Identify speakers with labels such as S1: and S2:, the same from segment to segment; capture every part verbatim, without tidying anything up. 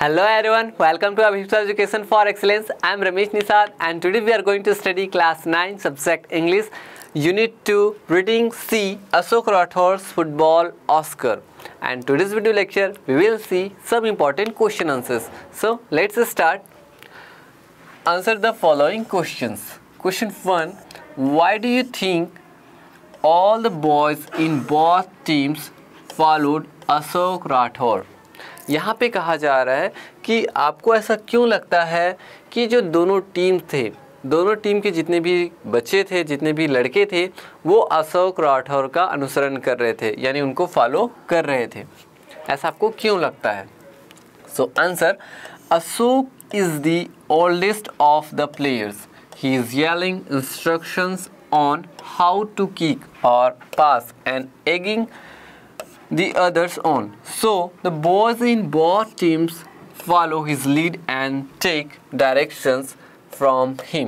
S1: Hello everyone, welcome to Abhishek Education for Excellence. I am Ramesh Nisad and today we are going to study class nine subject English Unit two Reading C Ashok Rathor's Football Oscar. And today's video lecture we will see some important question answers. So let's start. Answer the following questions. Question one, why do you think all the boys in both teams followed Ashok Rathor? यहाँ पे कहा जा रहा है कि आपको ऐसा क्यों लगता है कि जो दोनों टीम थे, दोनों टीम के जितने भी बच्चे थे, जितने भी लड़के थे, वो अशोक राठौर का अनुसरण कर रहे थे, यानी उनको फॉलो कर रहे थे। ऐसा आपको क्यों लगता है? So answer, Ashok is the oldest of the players. He is yelling instructions on how to kick or pass and egging the others on. So the boys in both teams follow his lead and take directions from him.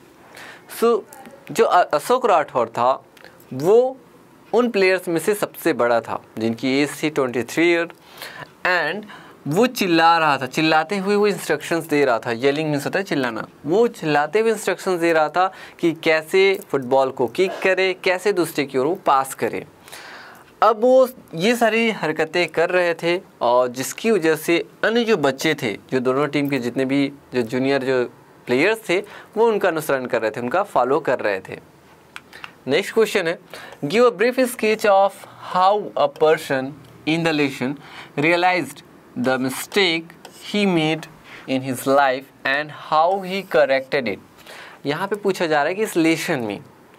S1: So जो अशोक राठौर था वो उन players में से सबसे बड़ा था जिनकी एज थी तेईस ईयर एंड वो चिल्ला रहा था, चिल्लाते हुए वो इंस्ट्रक्शंस दे रहा था. येलिंग मीन्स होता है चिल्लाना. वो चिल्लाते हुए इंस्ट्रक्शंस दे रहा था कि कैसे फुटबॉल को किक करे, कैसे दूसरे की ओर वो पास करे. अब वो ये सारी हरकतें कर रहे थे और जिसकी वजह से अन्य जो बच्चे थे, जो दोनों टीम के जितने भी जो जूनियर जो प्लेयर्स थे, वो उनका अनुसरण कर रहे थे, उनका फॉलो कर रहे थे. नेक्स्ट क्वेश्चन है, give a brief sketch of how a person in the lesson realised the mistake he made in his life and how he corrected it. यहाँ पे पूछा जा रहा है कि इस लेसन में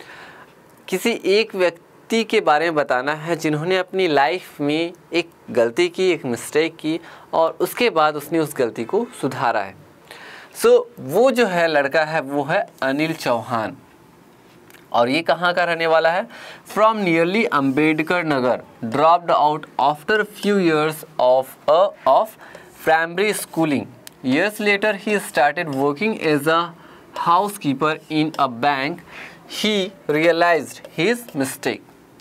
S1: किसी एक व्यक्ति के बारे में बताना है जिन्होंने अपनी लाइफ में एक गलती की, एक मिस्टेक की और उसके बाद उसने उस गलती को सुधारा है. सो so, वो जो है लड़का है वो है अनिल चौहान और ये कहाँ का रहने वाला है? From nearly Ambedkar Nagar, dropped out after few years of a of primary schooling. Years later he started working as a house keeper in a bank. He realised his mistake.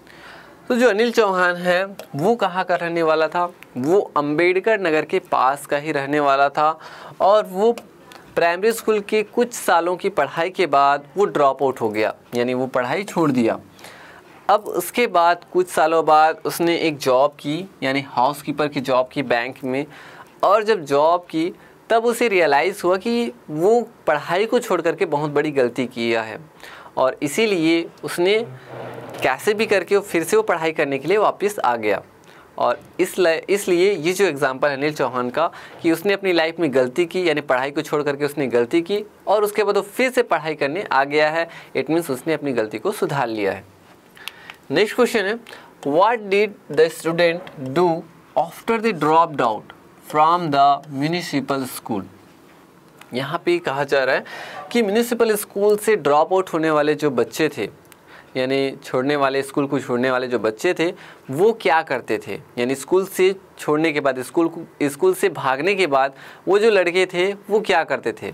S1: तो जो अनिल चौहान है वो कहाँ का रहने वाला था? वो अम्बेडकर नगर के पास का ही रहने वाला था और वो प्राइमरी स्कूल के कुछ सालों की पढ़ाई के बाद वो ड्रॉप आउट हो गया, यानी वो पढ़ाई छोड़ दिया. अब उसके बाद कुछ सालों बाद उसने एक जॉब की, यानी हाउस कीपर की जॉब की बैंक में. और जब जॉब की तब उसे रियलाइज़ हुआ कि वो पढ़ाई को छोड़ करके बहुत बड़ी गलती किया है और इसीलिए उसने कैसे भी करके वो फिर से वो पढ़ाई करने के लिए वापस आ गया. और इसलिए इसलिए ये जो एग्जांपल है अनिल चौहान का कि उसने अपनी लाइफ में गलती की, यानी पढ़ाई को छोड़ करके उसने गलती की और उसके बाद वो फिर से पढ़ाई करने आ गया है. इट मीन्स उसने अपनी गलती को सुधार लिया है. नेक्स्ट क्वेश्चन है, what did the student do after they dropped out from the municipal school. यहाँ पे कहा जा रहा है कि म्यूनिसिपल स्कूल से ड्रॉप आउट होने वाले जो बच्चे थे, यानी छोड़ने वाले, स्कूल को छोड़ने वाले जो बच्चे थे, वो क्या करते थे? यानी स्कूल से छोड़ने के बाद, स्कूल स्कूल से भागने के बाद वो जो लड़के थे वो क्या करते थे?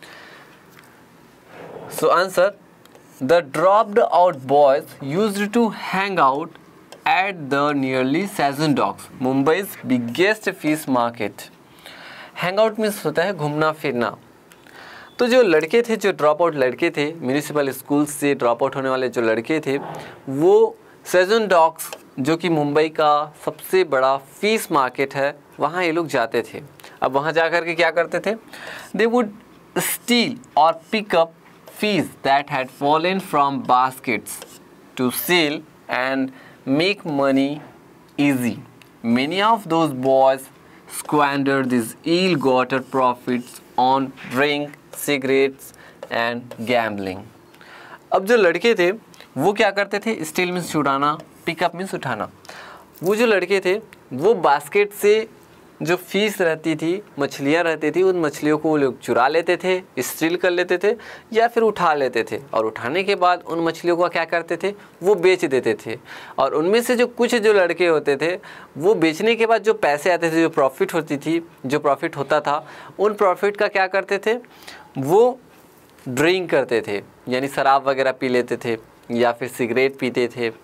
S1: So answer, the dropped out boys used to hang out at the nearly seven docks, Mumbai's biggest fish market. Hang out means होता है घूमना फिरना. तो जो लड़के थे, जो ड्रॉप आउट लड़के थे, म्यूनिसिपल स्कूल से ड्रॉप आउट होने वाले जो लड़के थे, वो सेवन डॉक्स जो कि मुंबई का सबसे बड़ा फिश मार्केट है, वहाँ ये लोग जाते थे. अब वहाँ जा कर के क्या करते थे? दे वुड स्टील और pick up fish that had fallen from baskets to sell and make money easy. Many of those boys squandered these ill-gotten profits on drink, cigarettes and gambling. अब जो लड़के थे वो क्या करते थे? स्टील मीन्स चुराना, पिकअप मीन्स उठाना. वो जो लड़के थे वो बास्केट से जो फीस रहती थी, मछलियाँ रहती थी, उन मछलियों को वो लोग चुरा लेते थे, स्टील कर लेते थे या फिर उठा लेते थे. और उठाने के बाद उन मछलियों को क्या करते थे? वो बेच देते थे. और उनमें से जो कुछ जो लड़के होते थे वो बेचने के बाद जो पैसे आते थे, जो प्रॉफिट होती थी, जो प्रॉफिट होता था, उन प्रॉफिट का क्या करते थे? वो ड्रिंक करते थे, यानी शराब वगैरह पी लेते थे या फिर सिगरेट पीते थे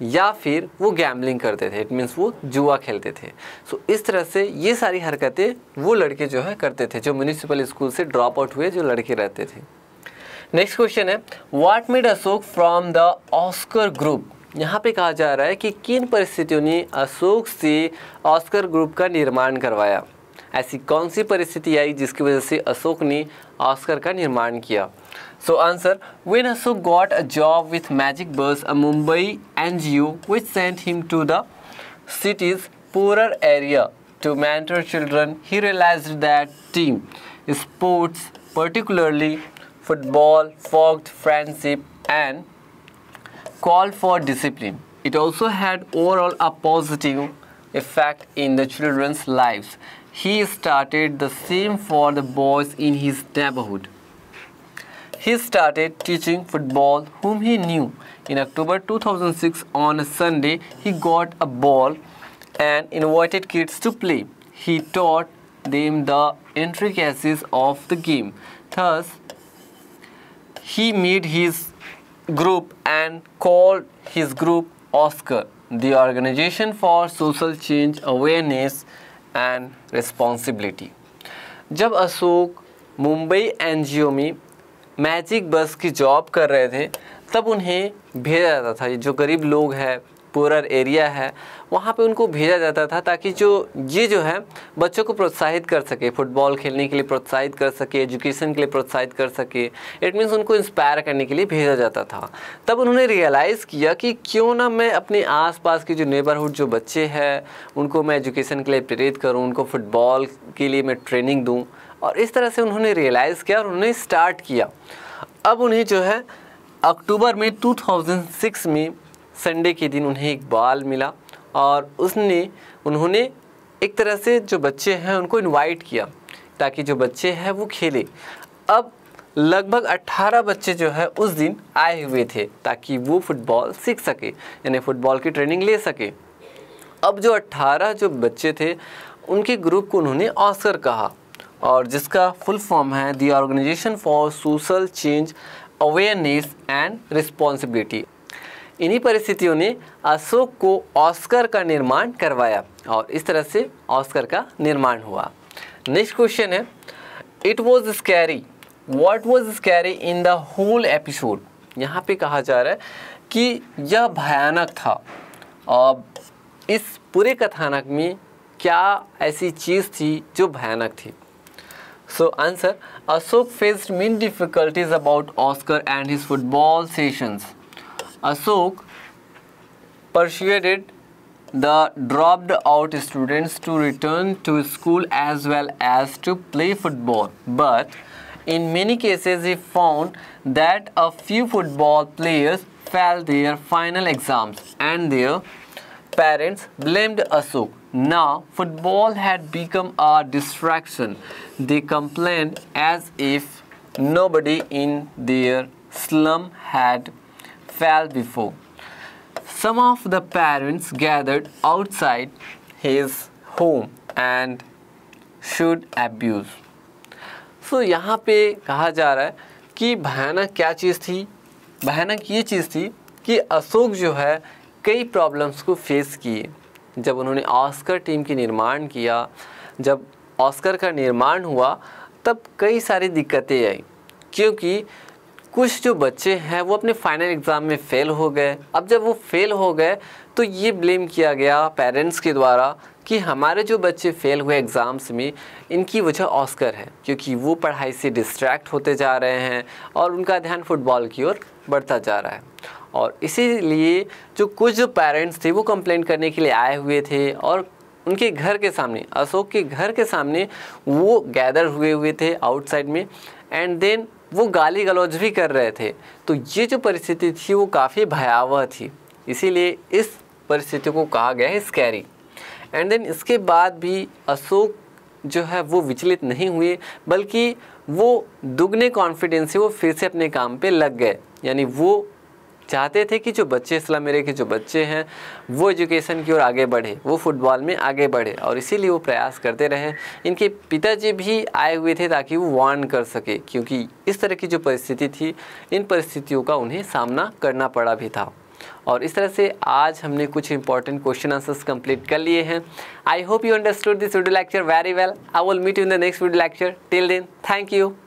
S1: या फिर वो गैम्बलिंग करते थे, इट मीन्स वो जुआ खेलते थे। सो so, इस तरह से ये सारी हरकतें वो लड़के जो है करते थे, जो म्यूनिसिपल स्कूल से ड्रॉप आउट हुए जो लड़के रहते थे। नेक्स्ट क्वेश्चन है, what made Ashok from the OSCAR group. यहाँ पे कहा जा रहा है कि किन परिस्थितियों ने अशोक से ऑस्कर ग्रुप का निर्माण करवाया। ऐसी कौन सी परिस्थिति आई जिसकी वजह से अशोक ने ऑस्कर का निर्माण किया। So answer, when Ashok got a job with Magic Bus, a Mumbai NGO which sent him to the city's poorer area to mentor children, he realized that team sports, particularly football, fogged friendship and called for discipline. It also had overall a positive effect in the children's lives. He started the same for the boys in his neighborhood. He started teaching football whom he knew. In October two thousand six, on a Sunday, he got a ball and invited kids to play. He taught them the intricacies of the game. Thus, he made his group and called his group OSCAR, the Organization for Social Change, Awareness and Responsibility. जब Ashok Mumbai NGO में Magic Bus की job कर रहे थे तब उन्हें भेजा जाता था, जो गरीब लोग हैं, पूरर एरिया है, वहाँ पे उनको भेजा जाता था ताकि जो ये जो है बच्चों को प्रोत्साहित कर सके, फुटबॉल खेलने के लिए प्रोत्साहित कर सके, एजुकेशन के लिए प्रोत्साहित कर सके, इट मीन्स उनको इंस्पायर करने के लिए भेजा जाता था। तब उन्होंने रियलाइज़ किया कि क्यों ना मैं अपने आसपास के जो नेबरहुड जो बच्चे हैं उनको मैं एजुकेशन के लिए प्रेरित करूँ, उनको फुटबॉल के लिए मैं ट्रेनिंग दूँ। और इस तरह से उन्होंने रियलाइज़ किया और उन्होंने स्टार्ट किया। अब उन्हें जो है अक्टूबर में दो हज़ार छह में संडे के दिन उन्हें एक बॉल मिला और उसने उन्होंने एक तरह से जो बच्चे हैं उनको इनवाइट किया ताकि जो बच्चे हैं वो खेले। अब लगभग अठारह बच्चे जो है उस दिन आए हुए थे ताकि वो फुटबॉल सीख सके, यानी फुटबॉल की ट्रेनिंग ले सके। अब जो अठारह जो बच्चे थे उनके ग्रुप को उन्होंने ऑस्कर कहा और जिसका फुल फॉर्म है the organisation for social change, awareness and responsibility. इन्हीं परिस्थितियों ने अशोक को ऑस्कर का निर्माण करवाया और इस तरह से ऑस्कर का निर्माण हुआ। नेक्स्ट क्वेश्चन है, it was scary, what was scary in the whole episode. यहाँ पे कहा जा रहा है कि यह भयानक था और इस पूरे कथानक में क्या ऐसी चीज़ थी जो भयानक थी। So answer, Ashok faced many difficulties about Oscar and his football sessions. Ashok persuaded the dropped out students to return to school as well as to play football. But in many cases he found that a few football players failed their final exams and their parents blamed Ashok. Now football had become a distraction. They complained as if nobody in their slum had failed before. Some of the parents gathered outside his home and showed abuse. So यहाँ पे कहा जा रहा है कि भयानक क्या चीज़ थी। भयानक ये चीज़ थी कि अशोक जो है कई प्रॉब्लम्स को फेस किए। जब उन्होंने ऑस्कर टीम की निर्माण किया, जब ऑस्कर का निर्माण हुआ तब कई सारी दिक्कतें आई क्योंकि कुछ जो बच्चे हैं वो अपने फाइनल एग्ज़ाम में फ़ेल हो गए। अब जब वो फ़ेल हो गए तो ये ब्लेम किया गया पेरेंट्स के द्वारा कि हमारे जो बच्चे फ़ेल हुए एग्ज़ाम्स में इनकी वजह ऑस्कर है, क्योंकि वो पढ़ाई से डिस्ट्रैक्ट होते जा रहे हैं और उनका ध्यान फुटबॉल की ओर बढ़ता जा रहा है। और इसीलिए जो कुछ जो पेरेंट्स थे वो कंप्लेंट करने के लिए आए हुए थे और उनके घर के सामने, अशोक के घर के सामने वो गैदर हुए हुए थे आउटसाइड में, एंड देन वो गाली गलौज भी कर रहे थे। तो ये जो परिस्थिति थी वो काफ़ी भयावह थी, इसीलिए इस परिस्थिति को कहा गया है स्कैरी। एंड देन इसके बाद भी अशोक जो है वो विचलित नहीं हुए, बल्कि वो दुगने कॉन्फिडेंस से वो फिर से अपने काम पे लग गए। यानी वो चाहते थे कि जो बच्चे स्लम एरिया के जो बच्चे हैं वो एजुकेशन की ओर आगे बढ़े, वो फुटबॉल में आगे बढ़े, और इसीलिए वो प्रयास करते रहे। इनके पिताजी भी आए हुए थे ताकि वो वार्न कर सके, क्योंकि इस तरह की जो परिस्थिति थी इन परिस्थितियों का उन्हें सामना करना पड़ा भी था। और इस तरह से आज हमने कुछ इंपॉर्टेंट क्वेश्चन आंसर्स कंप्लीट कर लिए हैं। I hope you understood this video lecture very well. I will meet you in the next video lecture. Till then, thank you.